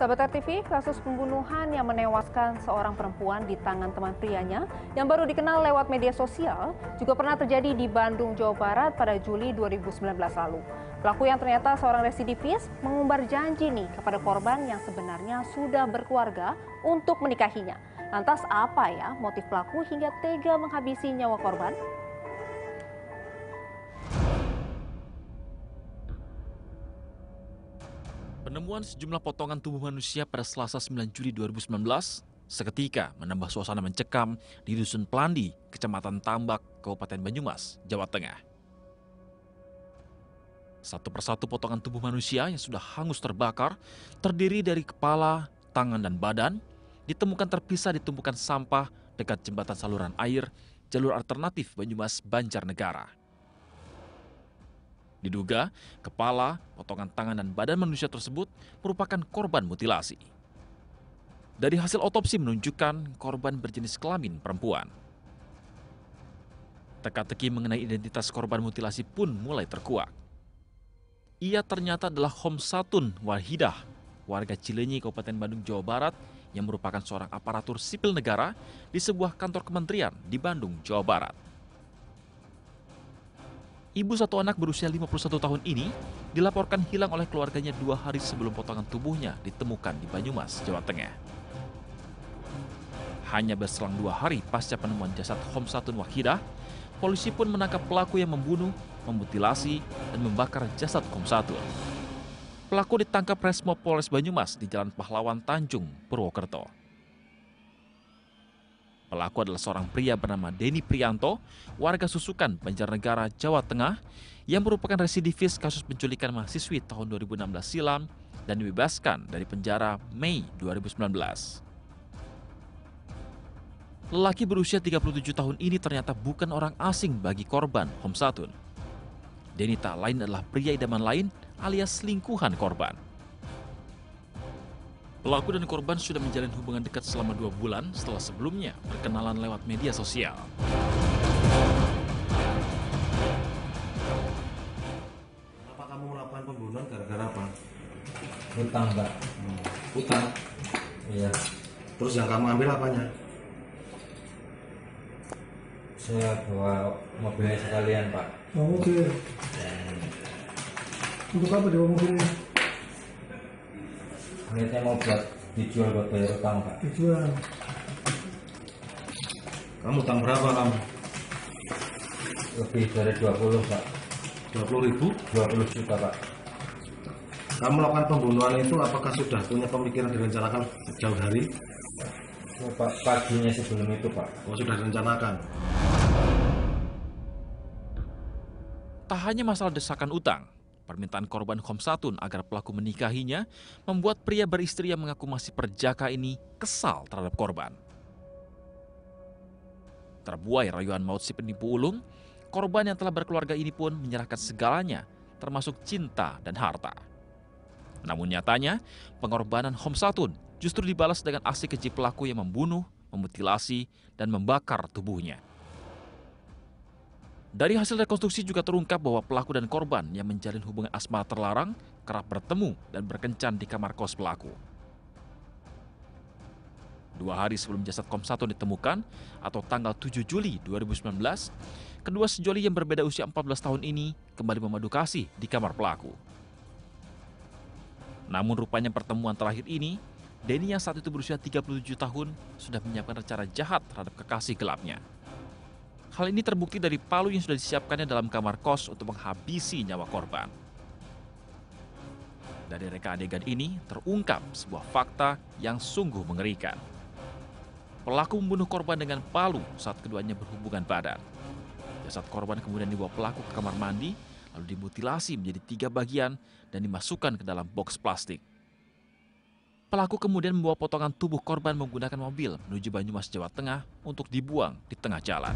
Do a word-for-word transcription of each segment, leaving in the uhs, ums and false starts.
Sahabat R T V, kasus pembunuhan yang menewaskan seorang perempuan di tangan teman prianya yang baru dikenal lewat media sosial juga pernah terjadi di Bandung, Jawa Barat pada Juli dua ribu sembilan belas lalu. Pelaku yang ternyata seorang residivis mengumbar janji nih kepada korban yang sebenarnya sudah berkeluarga untuk menikahinya. Lantas apa ya motif pelaku hingga tega menghabisi nyawa korban? Penemuan sejumlah potongan tubuh manusia pada Selasa sembilan Juli dua ribu sembilan belas seketika menambah suasana mencekam di Dusun Plandi, Kecamatan Tambak, Kabupaten Banyumas, Jawa Tengah. Satu persatu potongan tubuh manusia yang sudah hangus terbakar, terdiri dari kepala, tangan, dan badan, ditemukan terpisah di tumpukan sampah dekat jembatan saluran air, jalur alternatif Banyumas Banjarnegara. Diduga, kepala, potongan tangan, dan badan manusia tersebut merupakan korban mutilasi. Dari hasil otopsi menunjukkan korban berjenis kelamin perempuan. Teka-teki mengenai identitas korban mutilasi pun mulai terkuak. Ia ternyata adalah Homsatun Wahidah, warga Cileunyi, Kabupaten Bandung, Jawa Barat, yang merupakan seorang aparatur sipil negara di sebuah kantor kementerian di Bandung, Jawa Barat. Ibu satu anak berusia lima puluh satu tahun ini dilaporkan hilang oleh keluarganya dua hari sebelum potongan tubuhnya ditemukan di Banyumas, Jawa Tengah. Hanya berselang dua hari pasca penemuan jasad Homsatun Wahidah, polisi pun menangkap pelaku yang membunuh, memutilasi, dan membakar jasad Homsatun. Pelaku ditangkap Resmo Polres Banyumas di Jalan Pahlawan Tanjung, Purwokerto. Pelaku adalah seorang pria bernama Denny Prianto, warga Susukan, Banjarnegara, Jawa Tengah, yang merupakan residivis kasus penculikan mahasiswi tahun dua ribu enam belas silam dan dibebaskan dari penjara Mei dua ribu sembilan belas. Lelaki berusia tiga puluh tujuh tahun ini ternyata bukan orang asing bagi korban Homsatun. Denny tak lain adalah pria idaman lain alias selingkuhan korban. Pelaku dan korban sudah menjalin hubungan dekat selama dua bulan setelah sebelumnya berkenalan lewat media sosial. Kenapa kamu melakukan pembunuhan gara-gara apa? Utang, Mbak. Hmm. Utang? Iya. Terus yang kamu ambil apanya? Saya bawa mobilnya sekalian, Pak. Oh, mobil. Untuk apa dibawa mobilnya? Niatnya mau buat dijual buat bayar utang, Pak. Dijual. Kamu utang berapa kamu? Lebih dari dua puluh, Pak. dua puluh ribu? dua puluh juta, Pak. Kamu melakukan pembunuhan itu apakah sudah punya pemikiran direncanakan jauh hari? Oh, Pak, paginya sebelum itu, Pak. Oh, sudah direncanakan? Tak hanya masalah desakan utang, permintaan korban Homsatun agar pelaku menikahinya membuat pria beristri yang mengaku masih perjaka ini kesal terhadap korban. Terbuai rayuan maut si penipu ulung, korban yang telah berkeluarga ini pun menyerahkan segalanya, termasuk cinta dan harta. Namun nyatanya, pengorbanan Homsatun justru dibalas dengan aksi keji pelaku yang membunuh, memutilasi, dan membakar tubuhnya. Dari hasil rekonstruksi juga terungkap bahwa pelaku dan korban yang menjalin hubungan asmara terlarang kerap bertemu dan berkencan di kamar kos pelaku. Dua hari sebelum jasad Homsatun ditemukan, atau tanggal tujuh Juli dua ribu sembilan belas, kedua sejoli yang berbeda usia empat belas tahun ini kembali memadu kasih di kamar pelaku. Namun rupanya pertemuan terakhir ini, Denny yang saat itu berusia tiga puluh tujuh tahun sudah menyiapkan rencana jahat terhadap kekasih gelapnya. Hal ini terbukti dari palu yang sudah disiapkannya dalam kamar kos untuk menghabisi nyawa korban. Dari reka adegan ini terungkap sebuah fakta yang sungguh mengerikan. Pelaku membunuh korban dengan palu saat keduanya berhubungan badan. Jasad korban kemudian dibawa pelaku ke kamar mandi, lalu dimutilasi menjadi tiga bagian dan dimasukkan ke dalam boks plastik. Pelaku kemudian membawa potongan tubuh korban menggunakan mobil menuju Banyumas, Jawa Tengah untuk dibuang di tengah jalan.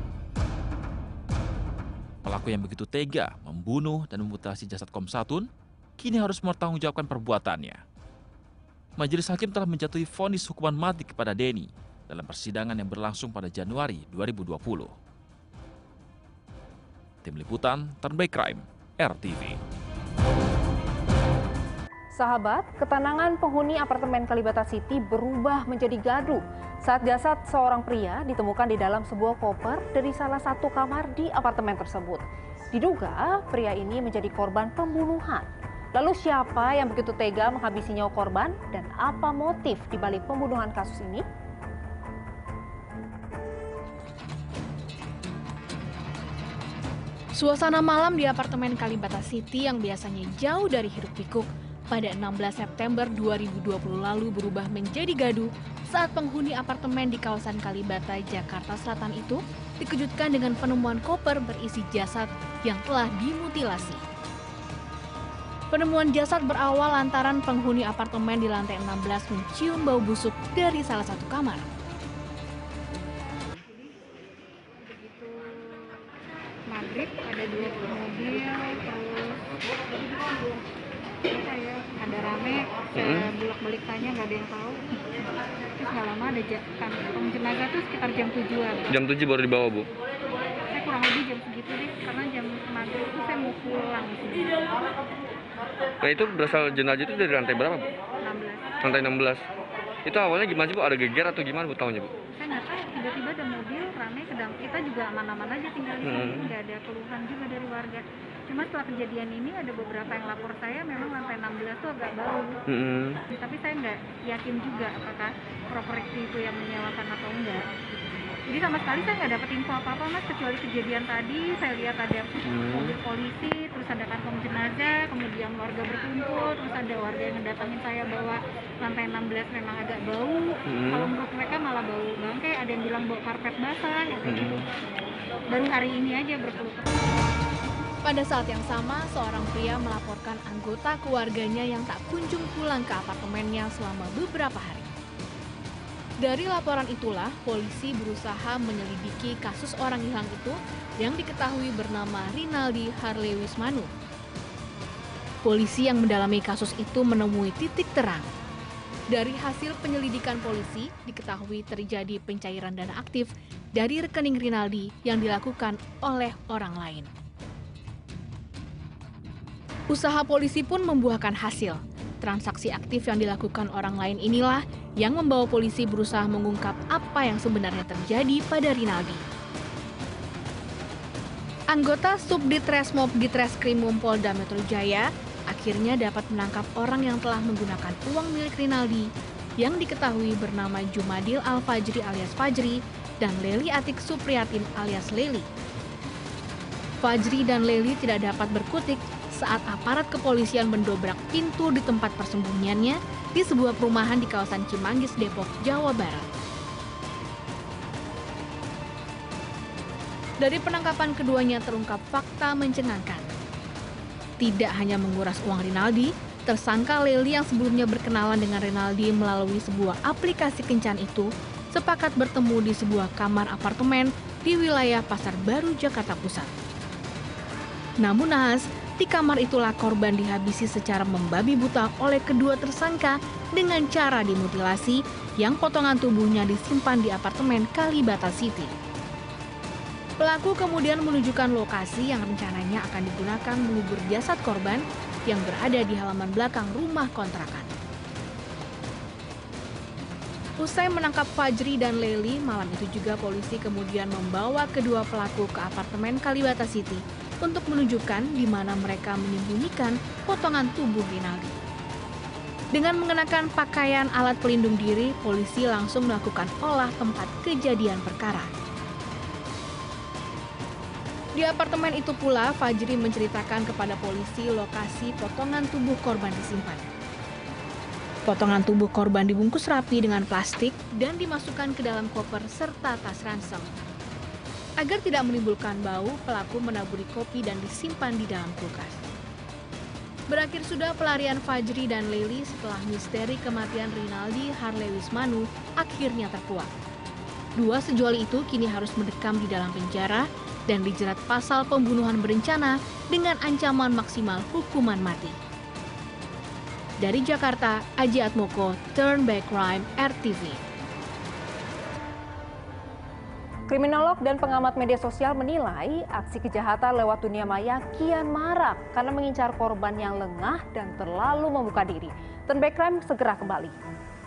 Pelaku yang begitu tega membunuh dan memutilasi jasad Homsatun kini harus mempertanggungjawabkan perbuatannya. Majelis hakim telah menjatuhi vonis hukuman mati kepada Denny dalam persidangan yang berlangsung pada Januari dua ribu dua puluh. Tim Liputan, Turn by Crime, R T V. Sahabat, ketenangan penghuni apartemen Kalibata City berubah menjadi gaduh saat jasad seorang pria ditemukan di dalam sebuah koper dari salah satu kamar di apartemen tersebut. Diduga pria ini menjadi korban pembunuhan. Lalu siapa yang begitu tega menghabisi nyawa korban dan apa motif dibalik pembunuhan kasus ini? Suasana malam di apartemen Kalibata City yang biasanya jauh dari hiruk-pikuk pada enam belas September dua ribu dua puluh lalu berubah menjadi gaduh saat penghuni apartemen di kawasan Kalibata, Jakarta Selatan itu dikejutkan dengan penemuan koper berisi jasad yang telah dimutilasi. Penemuan jasad berawal lantaran penghuni apartemen di lantai enam belas mencium bau busuk dari salah satu kamar. Maghrib ada dua mobil, terus apa ya, ada rame, saya bolak-balik tanya nggak ada yang tahu. Terus nggak lama ada kantong jenazah tuh sekitar jam tujuan. Jam tujuh baru dibawa, Bu? Saya kurang lebih jam segitu deh, karena jam maghrib itu saya mau pulang. Nah, itu berasal jenazah itu dari lantai berapa, Bu? enam belas. Lantai enam belas. Itu awalnya gimana sih, Bu? Ada geger atau gimana, Bu, tahunya, Bu? Saya nggak tahu, tiba-tiba ada mobil rame, sedang kita juga aman-aman aja tinggal di sini, Hmm. nggak ada keluhan juga dari warga. Cuma setelah kejadian ini ada beberapa yang lapor saya memang lantai enam belas tuh agak bau. Hmm. Tapi saya nggak yakin juga apakah properti itu yang menyewakan atau enggak. Jadi sama sekali saya nggak dapat info apa-apa, Mas, kecuali kejadian tadi. Saya lihat ada Hmm. mobil polisi, terus ada kantong jenazah, kemudian warga berkumpul, terus ada warga yang mendatangin saya bahwa lantai enam belas memang agak bau. Hmm. Kalau menurut mereka malah bau bangkai, ada yang bilang bau karpet basah, ya kayak gitu. Hmm. Baru hari ini aja berkeluh kesah. Pada saat yang sama, seorang pria melaporkan anggota keluarganya yang tak kunjung pulang ke apartemennya selama beberapa hari. Dari laporan itulah, polisi berusaha menyelidiki kasus orang hilang itu yang diketahui bernama Rinaldi Harley Wismanu. Polisi yang mendalami kasus itu menemui titik terang. Dari hasil penyelidikan polisi, diketahui terjadi pencairan dana aktif dari rekening Rinaldi yang dilakukan oleh orang lain. Usaha polisi pun membuahkan hasil. Transaksi aktif yang dilakukan orang lain inilah yang membawa polisi berusaha mengungkap apa yang sebenarnya terjadi pada Rinaldi. Anggota Subditreskrim Ditreskrimum Polda Metro Jaya akhirnya dapat menangkap orang yang telah menggunakan uang milik Rinaldi yang diketahui bernama Jumadil Al-Fajri alias Fajri dan Leli Atik Supriyatin alias Leli. Fajri dan Leli tidak dapat berkutik saat aparat kepolisian mendobrak pintu di tempat persembunyiannya di sebuah perumahan di kawasan Cimanggis, Depok, Jawa Barat. Dari penangkapan keduanya terungkap fakta mencengangkan. Tidak hanya menguras uang Rinaldi, tersangka Leli yang sebelumnya berkenalan dengan Rinaldi melalui sebuah aplikasi kencan itu sepakat bertemu di sebuah kamar apartemen di wilayah Pasar Baru, Jakarta Pusat. Namun naas, di kamar itulah korban dihabisi secara membabi buta oleh kedua tersangka dengan cara dimutilasi yang potongan tubuhnya disimpan di apartemen Kalibata City. Pelaku kemudian menunjukkan lokasi yang rencananya akan digunakan mengubur jasad korban yang berada di halaman belakang rumah kontrakan. Usai menangkap Fajri dan Leli, malam itu juga polisi kemudian membawa kedua pelaku ke apartemen Kalibata City untuk menunjukkan di mana mereka menyembunyikan potongan tubuh Rinaldi. Dengan mengenakan pakaian alat pelindung diri, polisi langsung melakukan olah tempat kejadian perkara. Di apartemen itu pula, Fajri menceritakan kepada polisi lokasi potongan tubuh korban disimpan. Potongan tubuh korban dibungkus rapi dengan plastik dan dimasukkan ke dalam koper serta tas ransel. Agar tidak menimbulkan bau, pelaku menaburi kopi dan disimpan di dalam kulkas. Berakhir sudah pelarian Fajri dan Leli setelah misteri kematian Rinaldi Harley Wismanu akhirnya terkuak. Dua sejoli itu kini harus mendekam di dalam penjara dan dijerat pasal pembunuhan berencana dengan ancaman maksimal hukuman mati. Dari Jakarta, Aji Atmoko, Turn Back Crime, R T V. Kriminolog dan pengamat media sosial menilai aksi kejahatan lewat dunia maya kian marak karena mengincar korban yang lengah dan terlalu membuka diri. Turn Back Crime segera kembali.